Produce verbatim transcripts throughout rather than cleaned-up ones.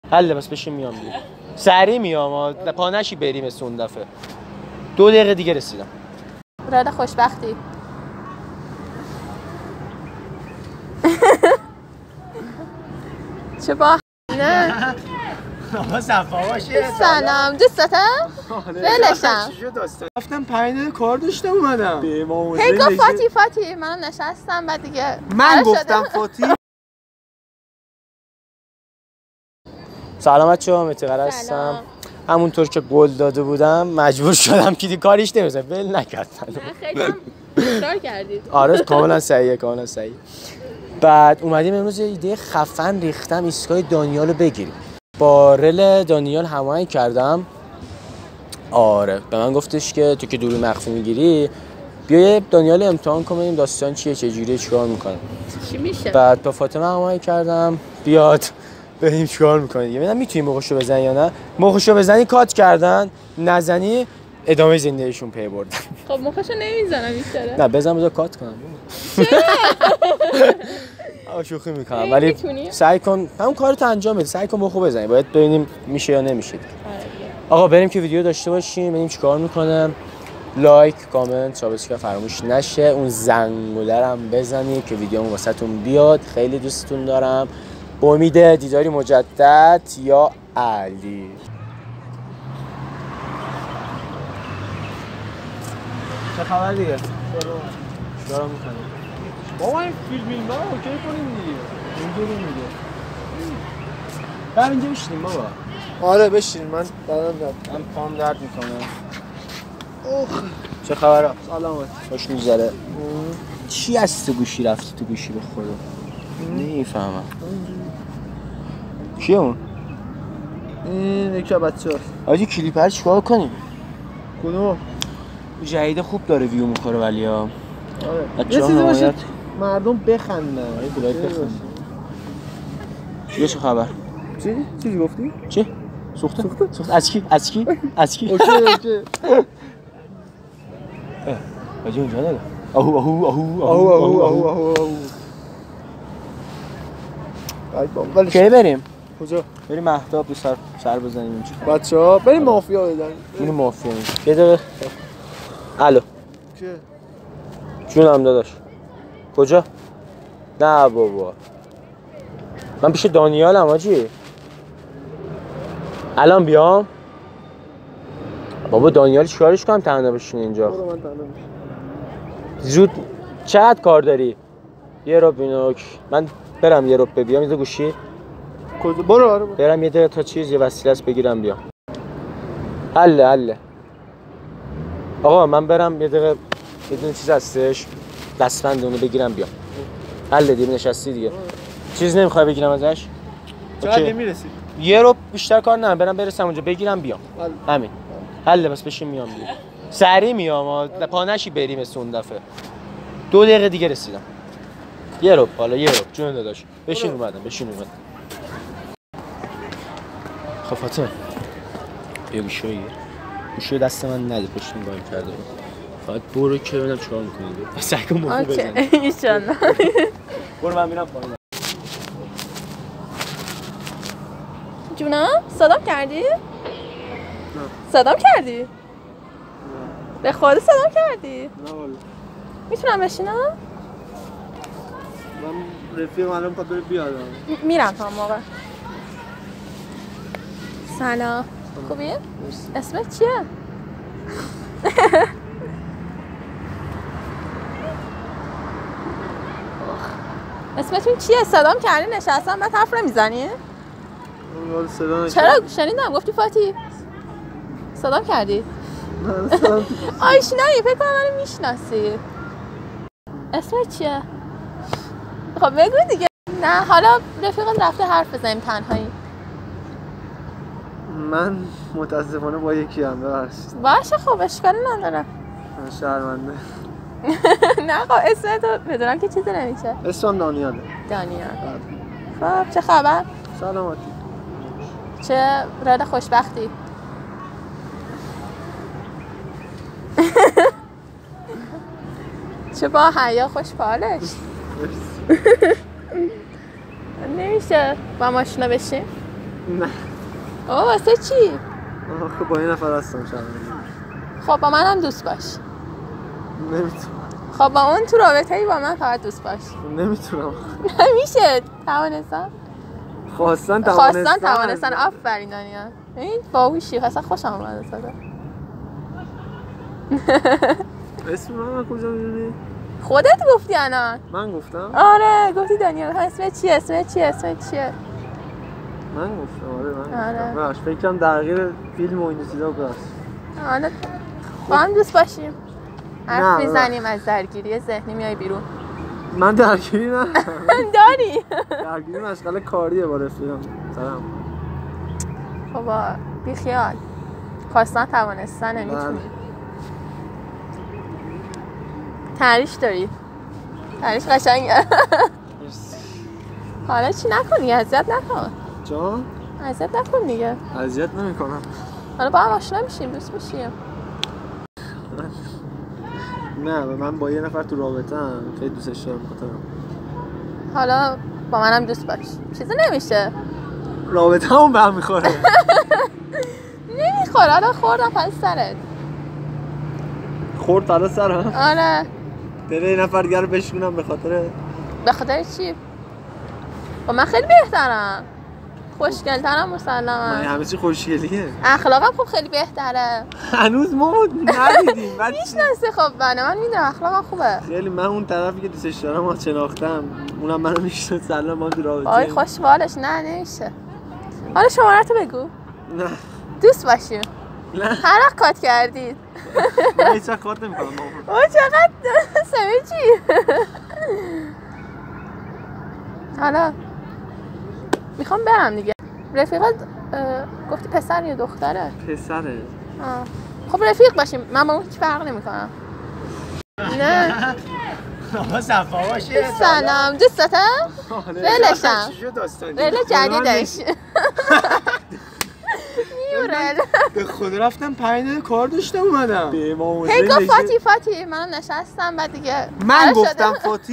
حله بس بشین میام دیگه. سریع میام پا نشی بریم اون دفعه. دو دقیقه دیگه رسیدم. راد خوشبختی. چه با نه آقا صفا باشه. سلام دوستته؟ بلشم رفتم پنج دقیقه کار داشتم اومدم. هی گفت فاتی فاتی منم نشستم بعد دیگه من گفتم فاتی. سلامت شما متقر هستم. همونطور که گل داده بودم مجبور شدم که کاریش نمیشه ول نکردم. خیلی هم اصرار کردید. آره کاملا صحیحه کاملا صحیح. بعد اومدیم امروز یه ایده خفن ریختم ایستگاه دانیال رو بگیریم. با رل دانیال هماهنگ کردم. آره به من گفتش که تو که دوری مخفی میگیری بیا یه دانیال امتحان کن ببینیم داستان چیه چه جوریه چیکار میکنه. چی میشه؟ بعد با فاطمه هماهنگ کردم بیاد ببینیم چیکار میکنه دیگه. ببینم میتونی مخشو بزنی یا نه. مخشو بزنی کات کردن، نزنی ادامه زندگیشون پی بردن. خب مخشو نمیزنم بیچاره. نه بزن بذار کات کنم. آ شوخی میکنم ولی سعی کن همون کارو انجام بده. سعی کن مخو بزنی. باید ببینیم میشه یا نمیشه. آقا بریم که ویدیو داشته باشیم ببینیم چیکار میکنه. لایک، کامنت، سابسکرایب فراموش نشه. اون زنگوله هم بزنید که ویدیومون واسهتون بیاد. خیلی دوستتون دارم. با امید دیداری مجدد یا علی. چه خبر دیگه؟ چیکار میکنی؟ بابا این فیلم فیلم رو اوکی کنیم دیگه. اینجوری میگه. بریم اینجا بشینیم بابا. آره بشین من دادم درد. من پام درد میکنه. اوه چه خبره؟ سلامت. خوش میگذره. چی از تو گوشی رفتی تو گوشی به خدا؟ نمیفهمم. کیه اون؟ این یکی از بچه‌ها. آجی کلیپر چیکار کنیم؟ کدوم؟ جدید خوب داره ویو میخوره ولی ها. آره. یه چیزی باشه مردم بخندن. یه لایک بخندن. چیه چه خبر؟ چی؟ چیزی گفتی؟ چی؟ سوخته؟ سوخته؟ سوخته از کی؟ از کی؟ از کی؟ اوکی اوکی. اه آجی اونجا نگه. آهو آهو آهو آهو آهو آهو آهو. ولی کی بریم؟ کجا؟ بریم مهتاب رو سر سر بزنیم اینجا. بچه‌ها بریم مافیا بدن. این مافیا. یه دقیقه. الو. چیه؟ جونم داداش. کجا؟ نه بابا. من پیش دانیالم آجی. الان بیام؟ بابا دانیال چیکارش کنم تنها بشین اینجا؟ برو من تنها میشم. زود چقدر کار داری؟ یه رو بینوک. من برم یه رو بیام اینجا گوشی. کجا؟ برو آره برو. برم یه دقیقه تا چیز یه وسیله است بگیرم بیام. حله حله. آقا من برم یه دقیقه یه دونه چیز هستش دستبند اونو بگیرم بیام. حله دیگه نشستی دیگه. چیز نمیخوای بگیرم ازش؟ چقدر نمیرسی؟ یه رو بیشتر کار ندارم برم برسم اونجا بگیرم بیام. همین. حله بس بشین میام دیگه. سریع میام پا نشی بریم اون دفعه. دو دقیقه دیگه رسیدم. یه رو حالا یه رو جون داداش. بشین اومدم بشین اومدم. خب فاطمه بیا گوشی بگیر. گوشی دست من نده پشت نگاه کرده. فقط برو که ببینم چیکار می‌کنی. سعی کن مخو بزنی. اوکی ان شاء الله. برو من میرم پایین. جونم صدام کردی؟ نه. صدام کردی؟ نه. به خود صدام کردی؟ نه والا. میتونم بشینم؟ من رفیقم الان میخواد بره بیاد. میرم تا موقع. سلام. خوبی؟ اسمت چیه؟ اسمتون چیه؟ صدام کردی نشستم بعد حرف نمیزنی؟ چرا؟ شنیدم گفتی فاتی صدام کردی؟ نه صدام آشنایی فکر کنم منو میشناسی. اسمت چیه؟ خب بگو دیگه. نه حالا رفیقت رفته حرف بزنیم تنهایی. من متاسفانه با یکی هم ببخشید. باشه خب اشکالی نداره. من شرمنده. نه خب اسمتو بدونم که چیزی نمیشه. اسمم دانیاله. دانیال. خب چه خبر؟ سلامتی. چه راد خوشبختی. چه با حیا خوشحالش. نمیشه با ماشینا بشیم؟ نه آه واسه چی؟ آخه با این نفر هستم شب. خب با منم دوست باش. نمیتونم. خب با اون تو رابطه ای با من فقط دوست باش. نمیتونم. نمیشه. توانستن؟ خواستن توانستن. خواستن توانستن. آفرین دانیال. این باهوشی. اصلا خوشم اومد صدا. اسم من کجا میدونی؟ خودت گفتی الان. من گفتم؟ آره گفتی دانیال. اسمت چیه؟ اسمت چیه؟ اسمت چیه؟ من گفتم. آره من آره. گفتم. باش فکرم درگیر فیلم و این چیزا بود. حالا با هم دوست باشیم. حرف نه، میزنیم از درگیری ذهنی میای بیرون. من درگیری نه. داری؟ درگیری مشغله کاریه با رفیقم. سلام. بابا بی خیال. خواستن توانستن نمیتونی. تعریش داری؟ تعریش قشنگه. حالا چی نکنی؟ اذیت نکن. جان؟ اذیت نکن دیگه. اذیت نمیکنم. حالا با هم آشنا میشیم، دوست میشیم. نه من با یه نفر تو رابطه‌ام، خیلی دوستش دارم بخاطرم. حالا با منم دوست باش. چیزی نمیشه. رابطه‌مون به هم میخوره. نمیخوره. حالا خوردم پس سرت. خورد حالا سرم؟ آره. دل یه نفر دیگه رو بشکنم به خاطر به خاطر چی؟ با من خیلی بهترم. خوشگل‌ترم مسلما. من همه چی خوشگلیه. اخلاقم خب خیلی بهتره. هنوز ما ندیدیم. میشناسی خب منو. من میدونم اخلاقم خوبه. خیلی من اون طرفی که دوستش دارم ما شناختم. اونم منو میشناسه. سلام ما تو رابطه. آی خوشحالش. نه نمیشه. حالا شماره‌تو بگو. نه. دوست باشیم. نه. هر وقت کات کردید. من هیچ وقت کات نمی‌کنم. اوه چقدر سمیجی. حالا میخوام برم دیگه. رفیقت گفتی پسر یا دختره؟ پسره. آه. خب رفیق باشیم. من با اون هیچ فرق نمی‌کنم. نه. بابا صفا باشه. سلام. دوستته؟ ولشم. ول جدیدش. میورل. به خود رفتم پنج دقیقه کار داشتم اومدم. هی گفت فاتی فاتی منم نشستم بعد دیگه من گفتم فاتی.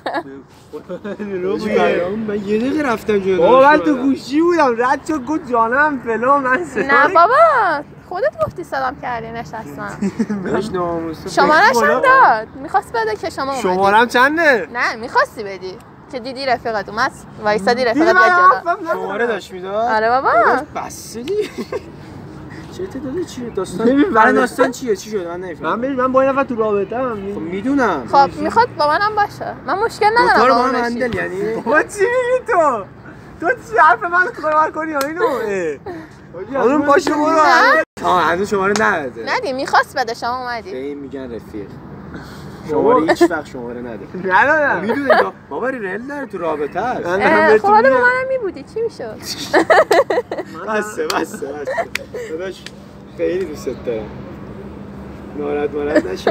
من یه دقیقه رفتم جلو. بابا من تو گوشی بودم رد شد گفت جانم فلان من سلام. نه بابا خودت گفتی سلام کردی نشستم. باش ناموسه. شماره‌ش هم داد. می‌خواست بده که شما اومدی. شمارم چنده؟ نه می‌خواستی بدی. که دیدی رفیقت اومد وایسادی رفیقت بیاد جلو. شماره داشت میداد؟ آره بابا. بس دی. چه تعدادی چیه داستان؟ برای داستان چیه؟ چی شد؟ من نمی‌فهمم. من من با این نفر تو رابطه‌ام. خب میدونم. خب میخواد با منم باشه. من مشکل ندارم. تو رو با من هندل یعنی؟ بابا چی میگی تو؟ تو چی حرف من کار کنی یا اینو؟ اون باشه برو. آه هنوز شماره نداده. ندی می‌خواست بده شما اومدی. به این میگن رفیق. شماره هیچ وقت شماره نده. نه نه میدونی بابا ریل داره تو رابطه است. خب حالا با منم میبودی چی میشد؟ بسه بسه بسه داداش خیلی دوست دارم. ناراحت مارد نشو.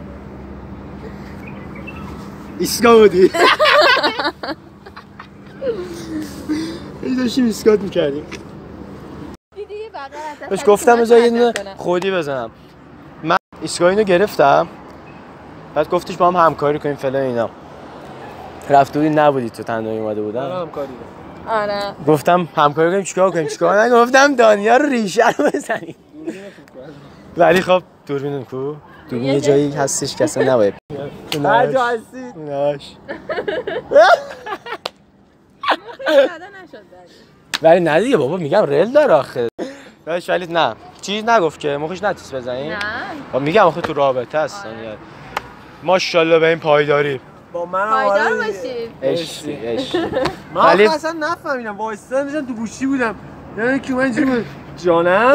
ایسکا بودی. ای داشتیم ایسکات میکردیم. دیدی بغل بهش گفتم بذار یه دونه خودی بزنم. من ایسکا اینو گرفتم. بعد گفتش با هم همکاری کنیم فلان اینا. رفت بودی نبودی تو تنهایی اومده بودم. همکاری. آره. گفتم همکاری کنیم چیکار کنیم چیکار نگفتم دانیال رو ریشه رو بزنیم. ولی خب دوربینم کو؟ دوربین یه جایی هستش که اصلا نباید. هر جا هستی. ناش. ولی نه دیگه بابا میگم ریل داره آخه. باش ولی نه چیز نگفت که مخش نتیس بزنیم. نه. میگم آخه تو رابطه است دانیال. ماشاءالله به این پایداری. با من پایدار باشی. عشقی عشق. من اصلا نفهمیدم وایسادم داشتم تو گوشی بودم. یعنی که من اینجوری جانم.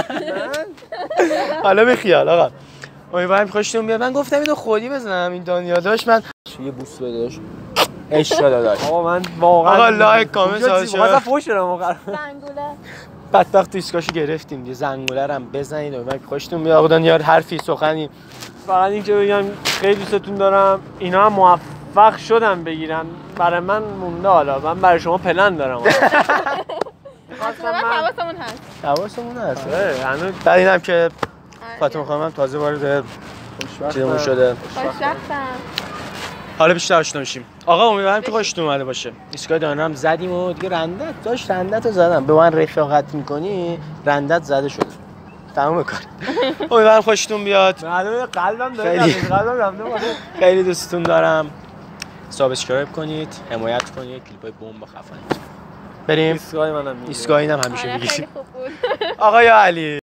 حالا به خیال آقا. امیدوارم خوشتون بیاد. من گفتم اینو خودی بزنم این دانیال داشت من یه بوس بده داشت. عشق داداش. آقا من واقعا آقا لایک کامنت سازش. واسه فوش دارم واقعا. زنگوله. بدبخت تو ایسکاشو گرفتیم. یه زنگوله رو هم بزنید. امیدوارم خوشتون بیاد. آقا دانیال حرفی سخنی فقط اینکه بگم خیلی دوستتون دارم. اینا هم موفق شدن بگیرن. برای من مونده حالا. من برای شما پلن دارم. اصلا حواسمون هست. حواسمون هست. آره هنوز بعد اینم که فاطمه خانم تازه وارد چیزمون شده. خوشبختم. حالا بیشتر آشنا میشیم. آقا امیدوارم که خوشتون اومده باشه. ایستگاه دانه هم زدیم و دیگه رندت داشت، رندت رو زدم. به من رفاقت میکنی رندت زده شد. تمام کار. امیدوارم خوشتون بیاد. معلومه قلبم داره خیلی قلبم رفته باشه. خیلی دوستتون دارم. سابسکرایب کنید، حمایت کنید، کلیپای بمب خفن. بریم. ایستگاه منم میگه. ایستگاه اینم همیشه آره، میگیم. خیلی خوب بود. آقای علی